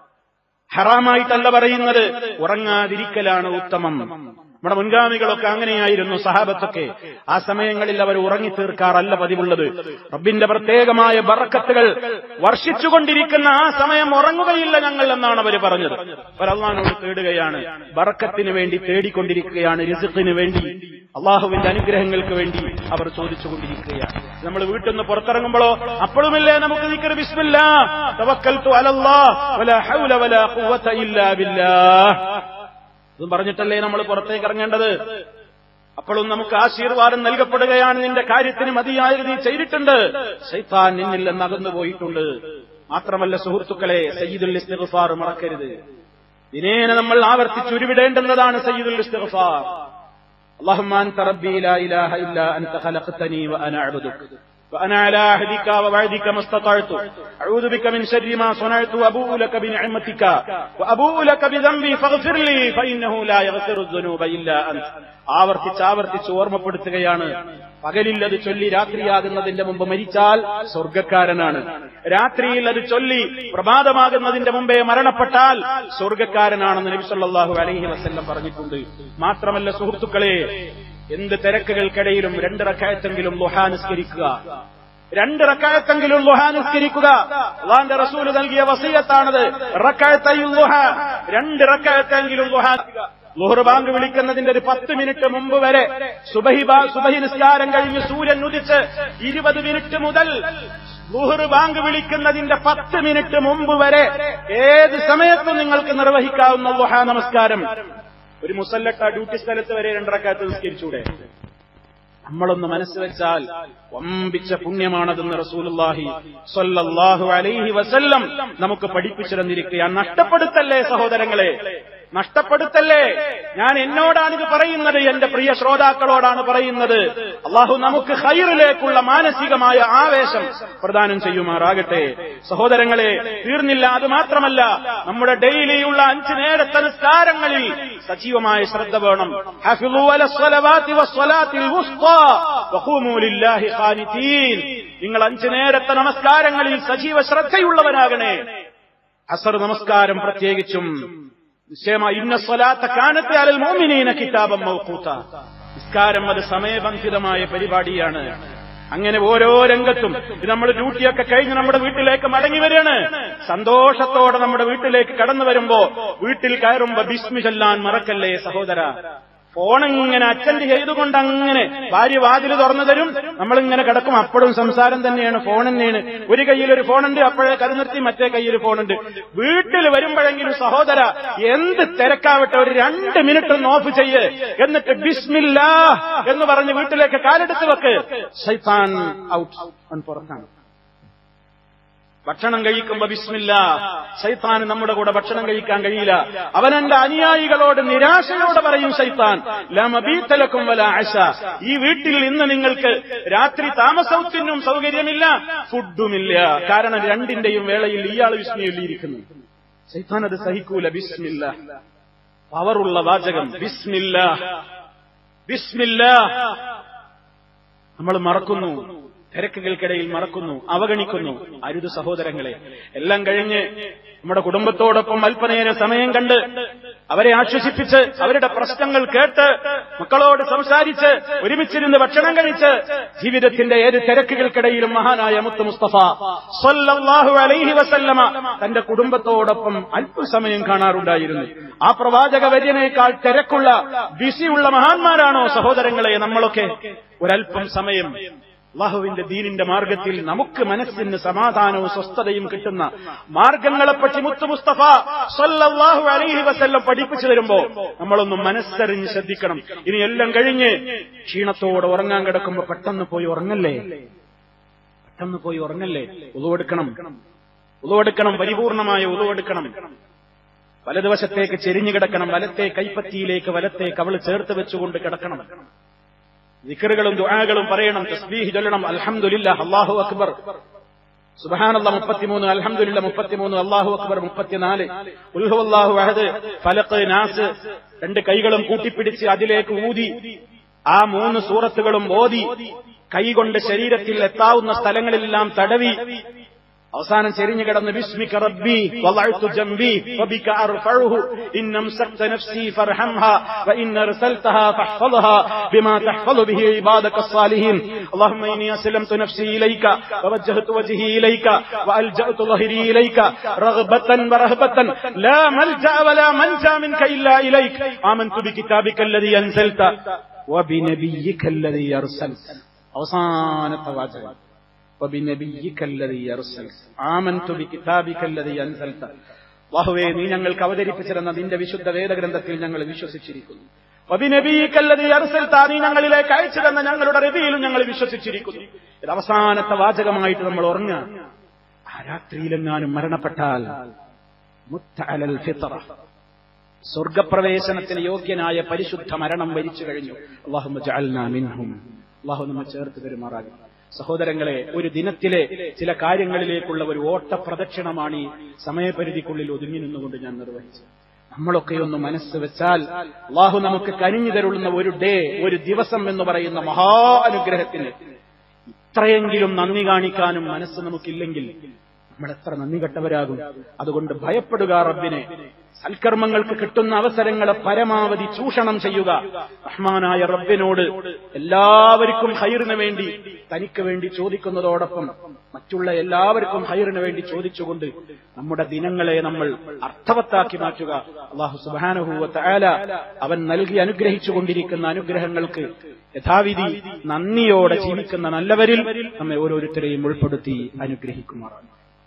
A: ഹറാമായിട്ടല്ല പറയുന്നത്, ഉറങ്ങാതിരിക്കലാണ് ഉത്തമം. നമ്മുടെ മുൻഗാമികളൊക്കെ അങ്ങനെയായിരുന്നു, സഹാബത്തൊക്കെ. ആ സമയങ്ങളിൽ അവർ ഉറങ്ങിത്തീർക്കാറല്ല പതിവുള്ളത്. റബ്ബിന്റെ പ്രത്യേകമായ ബറക്കത്തുകൾ വർഷിച്ചുകൊണ്ടിരിക്കുന്ന ആ സമയം ഉറങ്ങുകയില്ല ഞങ്ങൾ എന്നാണ് അവർ പറഞ്ഞത്. അവർ അല്ലാഹുവിനോട് തേടുകയാണ്, ബറക്കത്തിന് വേണ്ടി തേടിക്കൊണ്ടിരിക്കുകയാണ്, റിസ്ഖിന് വേണ്ടി, അള്ളാഹുവിന്റെ അനുഗ്രഹങ്ങൾക്ക് വേണ്ടി അവർ ചോദിച്ചുകൊണ്ടിരിക്കുകയാണ്. നമ്മൾ വീട്ടിൽ നിന്ന് പുറത്തിറങ്ങുമ്പോഴോ അപ്പോഴുമില്ലേ നമുക്ക് ദിക്ർ, ബിസ്മില്ലാഹ് തവക്കൽതു അലല്ലാഹ് വലാ ഹൗല വലാ ഖുവത ഇല്ലാ ബില്ലാഹ് ഇതും പറഞ്ഞിട്ടല്ലേ നമ്മൾ പുറത്തേക്ക് ഇറങ്ങേണ്ടത്. അപ്പോഴും നമുക്ക് ആശീർവാദം നൽകപ്പെടുകയാണ്, നിന്റെ കാര്യത്തിന് മതിയായത് നീ ചെയ്തിട്ടുണ്ട്, ശൈത്താൻ നിന്നിൽ നിന്ന് അകന്നു പോയിട്ടുണ്ട്. മാത്രമല്ല സുഹൃത്തുക്കളെ, സയ്യിദുൽ ഇസ്തിഗ്ഫാർ മറക്കരുത്. ദിനേന നമ്മൾ ആവർത്തിച്ചുരുവിടേണ്ടുന്നതാണ് സയ്യിദുൽ ഇസ്തിഗ്ഫാർ. അല്ലാഹുമ്മ അൻത റബ്ബി ലാ ഇലാഹ ഇല്ലാ അൻത ഖലഖ്തനി വഅന അഅ്ബുദുക وأنا على عهدك ووعدك ما استطعت أعوذ بك من شر ما صنعت وأبوء لك بنعمتك وأبوء لك بذنبي فاغفر لي فإنه لا يغفر الذنوب إلا أنت. ആവർത്തിച്ച് ആവർത്തിച്ച് ഓർമ്മപ്പെടുത്തുകയാണ്. പകലിൽ അത് ചൊല്ലി രാത്രിയാകുന്നതിന്റെ മുമ്പ് മരിച്ചാൽ സ്വർഗക്കാരനാണ്. രാത്രിയിൽ അത് ചൊല്ലി പ്രഭാതമാകുന്നതിന്റെ മുമ്പേ മരണപ്പെട്ടാൽ സ്വർഗക്കാരനാണെന്ന് നബി സല്ലല്ലാഹു അലൈഹി വസല്ലം പറഞ്ഞിട്ടുണ്ട്. മാത്രമല്ല സുഹൃത്തുക്കളെ, എന്ത് തിരക്കുകൾക്കിടയിലും രണ്ട് റക്അത്തെങ്കിലും ദുഹാ നിസ്കരിക്കുക. രണ്ട് റക്അത്തെങ്കിലും ദുഹാ നിസ്കരിക്കുക. അല്ലാഹുവിന്റെ റസൂൽ നൽകിയ വസിയത്താണത്. റക്അത്തയുൽ ദുഹാ, രണ്ട് റക്അത്തെങ്കിലും ദുഹാ. ളുഹർ ബാങ്ക് വിളിക്കുന്നതിന്റെ ഒരു പത്ത് മിനിറ്റ് മുമ്പ് വരെ, സുബഹി സുബഹി നിസ്കാരം കഴിഞ്ഞ് സൂര്യൻ ഉദിച്ച് ഇരുപത് മിനിറ്റ് മുതൽ ളുഹർ ബാങ്ക് വിളിക്കുന്നതിന്റെ പത്ത് മിനിറ്റ് മുമ്പ് വരെ ഏത് സമയത്തും നിങ്ങൾക്ക് നിർവഹിക്കാവുന്ന ദുഹാ നമസ്കാരം. ഒരു മുസല്ലട്ട ഡ്യൂട്ടി സ്ഥലത്ത് വരെ രണ്ടറക്കാത്ത് നിസ്കരിച്ചൂടെ? നമ്മളൊന്ന് മനസ്സ് വെച്ചാൽ വമ്പിച്ച പുണ്യമാണതെന്ന് റസൂലുള്ളാഹി സ്വല്ലല്ലാഹു അലൈഹി വസല്ലം നമുക്ക് പഠിപ്പിച്ചു തന്നിരിക്കുകയാണ്. നഷ്ടപ്പെടുത്തല്ലേ സഹോദരങ്ങളെ, നഷ്ടപ്പെടുത്തല്ലേ. ഞാൻ എന്നോടാണിത് പറയുന്നത്, എന്റെ പ്രിയ ശ്രോതാക്കളോടാണ് പറയുന്നത്. അള്ളാഹു നമുക്ക് ഖൈറിലേക്കുള്ള മാനസികമായ ആവേശം പ്രദാനം ചെയ്യുമാറാകട്ടെ. സഹോദരങ്ങളെ, തീർന്നില്ല. അത് മാത്രമല്ല, നമ്മുടെ ഡെയിലിയുള്ള അഞ്ചു നേരത്തെ നിസ്കാരങ്ങളിൽ സജീവമായ ശ്രദ്ധ വേണം. ഹഫിളു അലസ്സലവാതി വസ്സലാത്തിൽ വുസ്താ വഖൂമു ലില്ലാഹി ഖാനിതീൻ. നിങ്ങൾ അഞ്ചു നേരത്തെ നമസ്കാരങ്ങളിൽ സജീവ ശ്രദ്ധയുള്ളവരാകണേ. അസ്ർ നമസ്കാരം പ്രത്യേകിച്ചും നിശ്ചയമായി ഇന്ന സ്വലാത്ത കാനത്ത് അലൽ മുഅ്മിനീന കിതാബൻ മൗഖൂത. നിസ്കാരം അത് സമയബന്ധിതമായ പരിപാടിയാണ്. അങ്ങനെ ഓരോ രംഗത്തും നമ്മൾ ഡ്യൂട്ടിയൊക്കെ കഴിഞ്ഞ് നമ്മുടെ വീട്ടിലേക്ക് മടങ്ങി വരികയാണ്. സന്തോഷത്തോടെ നമ്മുടെ വീട്ടിലേക്ക് കടന്നു വരുമ്പോ വീട്ടിൽ കയറുമ്പോ ബിസ്മി ചൊല്ലാൻ മറക്കല്ലേ സഹോദര. ഫോണിങ്ങനെ അറ്റൻഡ് ചെയ്തുകൊണ്ട് അങ്ങനെ ഭാര്യ വാതിൽ തുറന്നു തരും, നമ്മളിങ്ങനെ കിടക്കും. അപ്പോഴും സംസാരം തന്നെയാണ്, ഫോൺ തന്നെയാണ്. ഒരു കയ്യിൽ ഒരു ഫോണുണ്ട്, അപ്പോഴേ കരുനിർത്തി മറ്റേ കയ്യിൽ ഫോണുണ്ട്. വീട്ടിൽ വരുമ്പോഴെങ്കിലും സഹോദര എന്ത് തിരക്കാവട്ടെ, ഒരു രണ്ട് മിനിറ്റ് ഒന്ന് ഓഫ് ചെയ്യ്, എന്നിട്ട് ബിസ്മില്ലാഹ് എന്ന് പറഞ്ഞ് വീട്ടിലേക്ക് കാലെടുത്ത് വെക്ക്. ശൈത്താൻ ഔട്ട്, പുറത്താണ്. ഭക്ഷണം കഴിക്കുമ്പോ ബിസ്മില്ലാഹ്. ശൈത്താൻ നമ്മുടെ കൂടെ ഭക്ഷണം കഴിക്കാൻ കഴിയില്ല. അവൻ എന്റെ അനുയായികളോട് നിരാശയോടെ പറയും, ശൈത്താൻ ലാ മബീത ലക്കും വലാ അശാ. ഈ വീട്ടിൽ ഇന്ന് നിങ്ങൾക്ക് രാത്രി താമസത്തിനും സൗകര്യമില്ല, ഫുഡുമില്ല. കാരണം രണ്ടിന്റെയും വേളയിൽ ഇയാൾ വിസ്മയിലിരിക്കുന്നു. ശൈത്താൻ അത് സഹിക്കൂല. ബിസ്മില്ലാഹ്, പവറുള്ള വാചകം. ബിസ്മില്ലാഹ്, ബിസ്മില്ലാഹ്. നമ്മൾ മറക്കുന്നു, തിരക്കുകൾക്കിടയിൽ മറക്കുന്നു, അവഗണിക്കുന്നു. അരുത് സഹോദരങ്ങളെ. എല്ലാം കഴിഞ്ഞ് നമ്മുടെ കുടുംബത്തോടൊപ്പം അല്പനേരം സമയം കണ്ട് അവരെ ആശ്വസിപ്പിച്ച് അവരുടെ പ്രശ്നങ്ങൾ കേട്ട് മക്കളോട് സംസാരിച്ച് ഒരുമിച്ചിരുന്ന് ഭക്ഷണം കഴിച്ച് ജീവിതത്തിന്റെ ഏത് തിരക്കുകൾക്കിടയിലും മഹാനായ മുത്ത് മുസ്തഫ സ്വല്ലല്ലാഹു അലൈഹി വസല്ലമ തന്റെ കുടുംബത്തോടൊപ്പം അല്പസമയം കാണാറുണ്ടായിരുന്നു. ആ പ്രവാചക വര്യനേക്കാൾ തിരക്കുള്ള ബിസിയുള്ള മഹാന്മാരാണോ സഹോദരങ്ങളെ നമ്മളൊക്കെ? ഒരല്പം സമയം അല്ലാഹുവിന്റെ ദീനിന്റെ മാർഗത്തിൽ നമുക്ക് മനസ്സിന് സമാധാനവും സ്വസ്ഥതയും കിട്ടുന്ന മാർഗങ്ങളെപ്പറ്റി മുത്തു മുസ്തഫ സല്ലല്ലാഹു അലൈഹി വസല്ലം പഠിപ്പിച്ചു തരുമ്പോ നമ്മളൊന്ന് മനസ്സറിഞ്ഞ് ശ്രദ്ധിക്കണം. ഇനി എല്ലാം കഴിഞ്ഞ് ക്ഷീണത്തോടെ ഉറങ്ങാൻ കിടക്കുമ്പോ പെട്ടെന്ന് പോയി ഉറങ്ങല്ലേ, പെട്ടെന്ന് പോയി ഉറങ്ങല്ലേ. ഉളുവെടുക്കണം, ഉളുവെടുക്കണം, പരിപൂർണമായ ഉളുവെടുക്കണം. വലതുവശത്തേക്ക് ചെരിഞ്ഞു കിടക്കണം, വലത്തെ കൈപ്പത്തിയിലേക്ക് വലത്തെ കവിള് ചേർത്ത് വെച്ചുകൊണ്ട് കിടക്കണം. ദിക്റുകളും ദുആകളും പറയണം, തസ്ബീഹ് ചൊല്ലണം, അൽഹംദുലില്ലാഹ്, അല്ലാഹു അക്ബർ, സുബ്ഹാനല്ലാഹ് മുപ്പത്തിമൂന്ന്, അൽഹംദുലില്ലാഹ് മുപ്പത്തിമൂന്ന്, അല്ലാഹു അക്ബർ മുപ്പത്തിനാല്, ഖുൽ ഹുവല്ലാഹു അഹദ്, ഫലഖ്, നാസ് രണ്ട് കൈകളും കൂട്ടിപ്പിടിച്ച് അതിലേക്ക് ഊതി ആ മൂന്ന് സൂറത്തുകളും ഓതി കൈകൊണ്ട് ശരീരത്തിൽ എത്താവുന്ന സ്ഥലങ്ങളിലെല്ലാം തടവി അവസാനം ചെരിഞ്ഞു കിടന്ന് ബിസ്മിക റബ്ബി വളഅതു ജംബി വബിക അർഫഉഹു ഇന്ന അംസക്ത നഫ്സി ഫർഹംഹാ വഇന്ന അർസൽതഹാ ഫഹ്ഫദ്ഹാ ബിമാ തഹ്ഫദു ബിഹി ഇബാദക الصالحين اللهم اني اسلمت نفسي اليك ووجهت وجهي اليك والجأت ظهري اليك رغبة ورهبة لا ملجأ ولا منجا منك الا اليك آمنت بكتابك الذي انزلت وبنبيك الذي ارسلت. അവസാനത്തെ വാചകം وبنبيك الذي أرسلت آمنت بكتابك الذي أنزلت. അല്ലാഹുവേ, നീ ഞങ്ങൾക്ക് അവതരിപ്പിച്ചിരുന്ന നിന്റെ വിശുദ്ധ വേദഗ്രന്ഥത്തിൽ ഞങ്ങൾ വിശ്വസിച്ചിരിക്കുന്നു. وبنبيك الذي أرسلت, നീ ഞങ്ങളിലേക്ക് അയച്ചിരുന്ന ഞങ്ങളുടെ നബിയിലും ഞങ്ങൾ വിശ്വസിച്ചിരിക്കുന്നു. ഇത് അവസാനത്തെ വാചകമായിട്ട് നമ്മൾ ഉറങ്ങുക. ആ രാത്രിയിലെങ്ങാനും മരണപ്പെട്ടാൽ മുത്ത അലൽ ഫിത്ര, സ്വർഗപ്രവേശനത്തിന് യോഗ്യനായ പരിശുദ്ധ മരണം വരിച്ചു കഴിഞ്ഞു. അല്ലാഹുമ്മ ജഅൽനാ മിൻഹും, അല്ലാഹു നമ്മെ ചേർത്ത് പെരുമാറാകും. സഹോദരങ്ങളെ, ഒരു ദിനത്തിലെ ചില കാര്യങ്ങളിലേക്കുള്ള ഒരു ഓട്ടപ്രദക്ഷിണമാണ് ഈ സമയപരിധിക്കുള്ളിൽ ഒതുങ്ങി നിന്നുകൊണ്ട് ഞാൻ നിർവഹിച്ചത്. നമ്മളൊക്കെ ഒന്ന് മനസ്സ് വെച്ചാൽ അല്ലാഹു നമുക്ക് കനിഞ്ഞു തരുന്ന ഒരു ഡേ, ഒരു ദിവസം എന്ന് പറയുന്ന മഹാ അനുഗ്രഹത്തിന് ഇത്രയെങ്കിലും നന്ദി കാണിക്കാനും മനസ്സ് നമുക്കില്ലെങ്കിൽ നമ്മൾ എത്ര നന്ദി കെട്ടവരാകും. അതുകൊണ്ട് ഭയപ്പെടുക റബ്ബിനെ. സൽക്കർമ്മങ്ങൾക്ക് കിട്ടുന്ന അവസരങ്ങളെ പരമാവധി ചൂഷണം ചെയ്യുക. റഹ്മാനായ റബ്ബിനോട് എല്ലാവർക്കും ഖൈറിന് വേണ്ടി, തനിക്ക് വേണ്ടി ചോദിക്കുന്നതോടൊപ്പം മറ്റുള്ള എല്ലാവർക്കും ഖൈറിന് വേണ്ടി ചോദിച്ചുകൊണ്ട് നമ്മുടെ ദിനങ്ങളെ നമ്മൾ അർത്ഥവത്താക്കി മാറ്റുക. അല്ലാഹു സുബ്ഹാനഹു വ തആല അവൻ നൽകി അനുഗ്രഹിച്ചുകൊണ്ടിരിക്കുന്ന അനുഗ്രഹങ്ങൾക്ക് യഥാവിധി നന്ദിയോടെ ജീവിക്കുന്ന നല്ലവരിൽ നമ്മെ ഓരോരുത്തരെയും ഉൾപ്പെടുത്തി അനുഗ്രഹിക്കുമാറാണ്.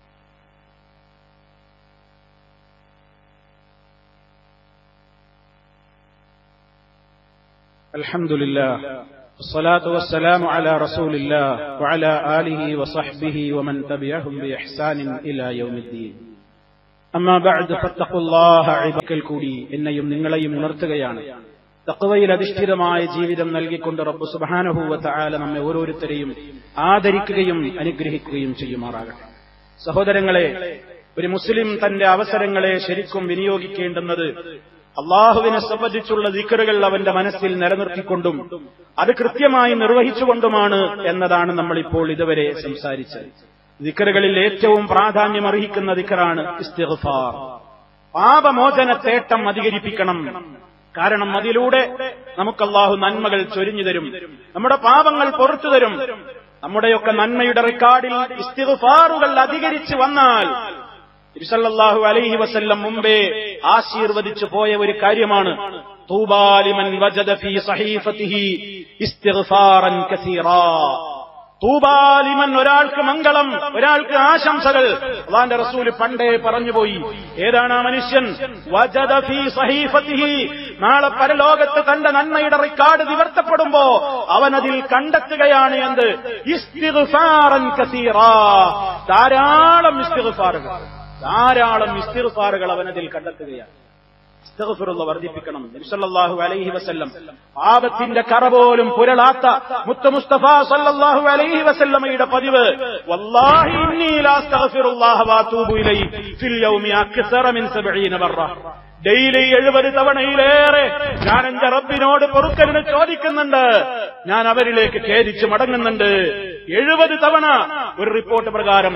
A: അൽഹംദുലില്ലാഹ് വസ്സലാത്തു വസ്സലാമു അലാ റസൂലില്ലാഹ് വഅലാ ആലിഹി വസഹ്ബിഹി വമൻ തബിഅഹും ബിഇഹ്സാനിൻ ഇലാ യൗമിദ്ദീൻ. അമ്മാ ബഅദ് ഫത്തഖുല്ലാഹ ഇബക്കൽ കൂടി എന്നെയും നിങ്ങളെയും ഉണർത്തുകയാണ്. തഖ്വയിൽ അധിഷ്ഠിതമായ ജീവിതം നൽകിക്കൊണ്ട് റബ്ബ് സുബ്ഹാനഹു വ തആല നമ്മെ ഓരോരുത്തരെയും ആദരിക്കുകയും അനുഗ്രഹിക്കുകയും ചെയ്യുമാറാകട്ടെ. സഹോദരങ്ങളെ, ഒരു മുസ്ലിം തന്റെ അവസരങ്ങളെ ശരിക്കും വിനിയോഗിക്കേണ്ടുന്നത് അള്ളാഹുവിനെ സംബന്ധിച്ചുള്ള ദിക്റുകൾ അവന്റെ മനസ്സിൽ നിലനിർത്തിക്കൊണ്ടും അത് കൃത്യമായി നിർവഹിച്ചുകൊണ്ടുമാണ് എന്നതാണ് നമ്മളിപ്പോൾ ഇതുവരെ സംസാരിച്ചത്. ദിക്റുകളിൽ ഏറ്റവും പ്രാധാന്യമർഹിക്കുന്ന ദിക്റാണ് ഇസ്തിഗ്ഫാർ. പാപമോചന തേട്ടം അധികരിപ്പിക്കണം. കാരണം അതിലൂടെ നമുക്ക് അള്ളാഹു നന്മകൾ ചൊരിഞ്ഞു തരും, നമ്മുടെ പാപങ്ങൾ പൊറുത്തു തരും. നമ്മുടെയൊക്കെ നന്മയുടെ റെക്കോർഡിൽ ഇസ്തിഗ്ഫാറുകൾ അധികരിച്ചു വന്നാൽ നബി സല്ലല്ലാഹു അലൈഹി വസല്ലം മുമ്പേ ആശീർവദിച്ചു പോയ ഒരു കാര്യമാണ് തൂബാ ലിമൻ വജദ ഫീ സഹീഫതിഹി ഇസ്തിഗ്ഫാറൻ കസീറാ. തൂബാ ലിമൻ, ഒരാൾക്ക് മംഗളം, ഒരാൾക്ക് ആശംസകൾ. അല്ലാഹുവിന്റെ റസൂൽ പണ്ടേ പറഞ്ഞുപോയി, ഏതാണ് ആ മനുഷ്യൻ? വജദ ഫീ സഹീഫതിഹി, നാളെ പരലോകത്ത് തന്റെ നന്മയുടെ റെക്കോർഡ് നിവർത്തപ്പെടുമ്പോ അവനതിൽ കണ്ടെത്തുകയാണ് എന്ത്? ഇസ്തിഗ്ഫാറൻ കസീറാ, ധാരാളം ഇസ്തിഗ്ഫാറുകൾ, ധാരാളം ഇസ്തിഗ്ഫാറുകൾ അവനതിൽ കണ്ടെത്തുകയാണ്. ഇസ്തിഗ്ഫാറുള്ള വർദ്ധിപ്പിക്കണം. നബി സല്ലല്ലാഹു അലൈഹി വസല്ലം പാപത്തിന്റെ കറ പോലും പുരളാത്ത മുത്ത മുസ്തഫ സല്ലല്ലാഹു അലൈഹി വസല്ലമയുടെ പതിവ്, വല്ലാഹി ഇന്നി ലാ അസ്തഗ്ഫിറുല്ലാഹ വഅതൂബു ഇലൈഹി ഫിൽ യൗമി അക്സറ മിൻ സബഈന മറ. ഡെയിലി എഴുപത് തവണയിലേറെ ഞാൻ എന്റെ റബ്ബിനോട് പൊറുക്കലിന് ചോദിക്കുന്നുണ്ട്, ഞാൻ അവരിലേക്ക് ഖേദിച്ച് മടങ്ങുന്നുണ്ട്. എഴുപത് തവണ, ഒരു റിപ്പോർട്ട് പ്രകാരം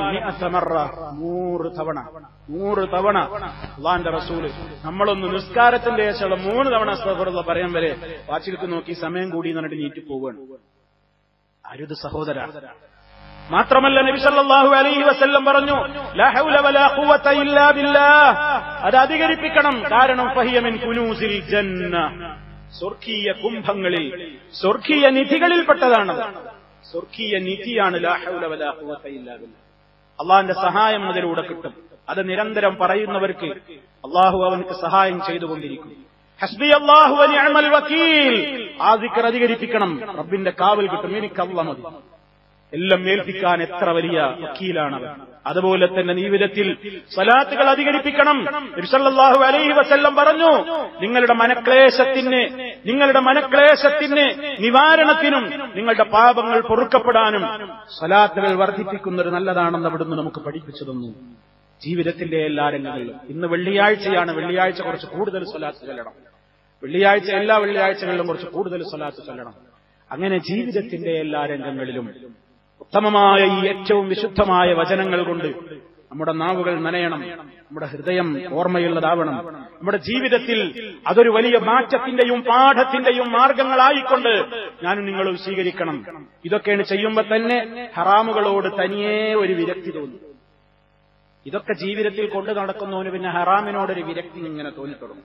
A: നൂറ് തവണ, നൂറ് തവണ. അല്ലാഹുവിന്റെ റസൂല് നമ്മളൊന്ന് നിസ്കാരത്തിന്റെ ശേഷമുള്ള മൂന്ന് തവണ അസ്തഗ്ഫിറുല്ലാഹ് പറയാൻ വരെ വാച്ചിലേക്ക് നോക്കി സമയം കൂടി എന്നിട്ട് നീട്ടി പോവുകയാണ്. അരുത് സഹോദര. മാത്രമല്ല നബി സല്ലല്ലാഹു അലൈഹി വസല്ലം പറഞ്ഞു, ലാ ഹൗല വലാ ഖുവത ഇല്ലാ ബില്ലാഹ്. അത് അധികരിപ്പിക്കണം. കാരണം ഫഹിയ മിൻ കുനൂസിൽ ജന്ന, സ്വർഗീയ കുംഭങ്ങളിൽ, സ്വർഗീയ നിധികളിൽപ്പെട്ടതാണ്. സ്വർഗീയ നിധിയാണ്. ലാ ഹൗല വലാ ഖുവത ഇല്ലാ ബില്ലാഹ്. അള്ളാഹിന്റെ സഹായം അതിലൂടെ കിട്ടും. അത് നിരന്തരം പറയുന്നവർക്ക് അള്ളാഹു അവനക്ക് സഹായം ചെയ്തുകൊണ്ടിരിക്കും. ഹസ്ബി അല്ലാഹു വ നിഅമൽ വകീൽ. ആ ദിക്ർ അധികരിപ്പിക്കണം. റബ്ബിന്റെ കാവൽ കിട്ടും. എനിക്ക് അല്ലാഹ് മതി. എല്ലാം ഏൽപ്പിക്കാൻ എത്ര വലിയ വക്കീലാണവൻ. അതുപോലെ തന്നെ ജീവിതത്തിൽ സ്വലാത്തുകൾ അധികരിപ്പിക്കണം. നബി സല്ലല്ലാഹു അലൈഹി വസല്ലം പറഞ്ഞു, നിങ്ങളുടെ മനക്ലേശത്തിന് നിങ്ങളുടെ മനക്ലേശത്തിന് നിവാരണത്തിനും നിങ്ങളുടെ പാപങ്ങൾ പൊറുക്കപ്പെടാനും സ്വലാത്തുകൾ വർദ്ധിപ്പിക്കുന്നത് നല്ലതാണെന്ന് അവിടുന്ന് നമുക്ക് പഠിപ്പിച്ചു തന്നു. ജീവിതത്തിന്റെ എല്ലാ രംഗങ്ങളിലും. ഇന്ന് വെള്ളിയാഴ്ചയാണ്. വെള്ളിയാഴ്ച കുറച്ച് കൂടുതൽ സ്വലാത്ത് ചൊല്ലണം. വെള്ളിയാഴ്ച എല്ലാ വെള്ളിയാഴ്ചകളിലും കുറച്ച് കൂടുതൽ സ്വലാത്ത് ചൊല്ലണം. അങ്ങനെ ജീവിതത്തിന്റെ എല്ലാ രംഗങ്ങളിലും ഉത്തമമായ ഈ ഏറ്റവും വിശുദ്ധമായ വചനങ്ങൾ കൊണ്ട് നമ്മുടെ നാവുകൾ നനയണം. നമ്മുടെ ഹൃദയം ഓർമ്മയുള്ളതാവണം. നമ്മുടെ ജീവിതത്തിൽ അതൊരു വലിയ മാറ്റത്തിന്റെയും പാഠത്തിന്റെയും മാർഗങ്ങളായിക്കൊണ്ട് ഞാനും നിങ്ങളും സ്വീകരിക്കണം. ഇതൊക്കെയാണ് ചെയ്യുമ്പോൾ തന്നെ ഹറാമുകളോട് തനിയേ ഒരു വിരക്തി തോന്നും. ഇതൊക്കെ ജീവിതത്തിൽ കൊണ്ടു നടക്കുന്നവന് പിന്നെ ഹറാമിനോടൊരു വിരക്തി ഇങ്ങനെ തോന്നിത്തുടങ്ങും.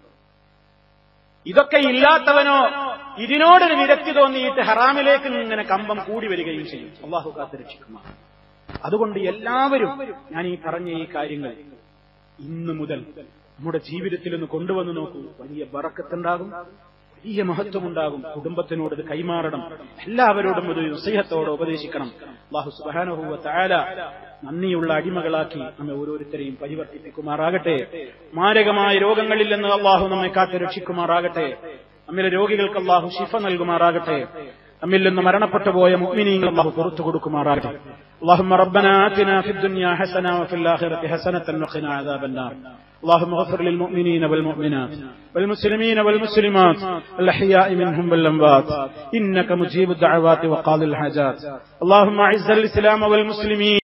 A: ഇതൊക്കെ ഇല്ലാത്തവനോ ഇതിനോടൊരു വിരക്തി തോന്നിയിട്ട് ഹറാമിലേക്ക് ഇങ്ങനെ കമ്പം കൂടി വരികയും ചെയ്യും. അല്ലാഹു കാത്തുരക്ഷിക്കുമാർ. അതുകൊണ്ട് എല്ലാവരും ഞാൻ ഈ പറഞ്ഞ ഈ കാര്യങ്ങൾ ഇന്നു മുതൽ നമ്മുടെ ജീവിതത്തിൽ ഒന്ന് കൊണ്ടുവന്ന് നോക്കൂ. വലിയ ബറക്കത്തുണ്ടാകും, വലിയ മഹത്വമുണ്ടാകും. കുടുംബത്തിനോട് ഇത് കൈമാറണം. എല്ലാവരോടും ഇത് നസീഹത്തോടെ ഉപദേശിക്കണം. അല്ലാഹു സുബ്ഹാനഹു വ തആല നന്ദിയുള്ള അടിമകളാക്കി നമ്മെ ഓരോരുത്തരെയും പരിവർത്തിപ്പിക്കുമാറാകട്ടെ. മാരകമായ രോഗങ്ങളിൽ നിന്ന് അല്ലാഹു നമ്മെ കാത്തു രക്ഷിക്കുമാറാകട്ടെ. നമ്മിലെ രോഗികൾക്ക് അല്ലാഹു ശിഫ നൽകുമാറാകട്ടെ. നമ്മിൽ നിന്ന് മരണപ്പെട്ടു പോയ മുഅ്മിനീങ്ങൾ അല്ലാഹു പുറത്തു കൊടുക്കുമാറാകട്ടെ. اللهم ربنا آتنا في الدنيا حسنة وفي الآخرة حسنة وقنا عذاب النار. اللهم اغفر للمؤمنين والمؤمنات والمسلمين والمسلمات الأحياء منهم والأموات إنك مجيب الدعوات وقاضي الحاجات. اللهم أعز الإسلام والمسلمين